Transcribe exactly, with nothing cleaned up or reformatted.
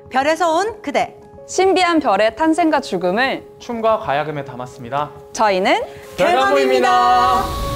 별에서 온 그대. 신비한 별의 탄생과 죽음을 춤과 가야금에 담았습니다. 저희는 별감부입니다.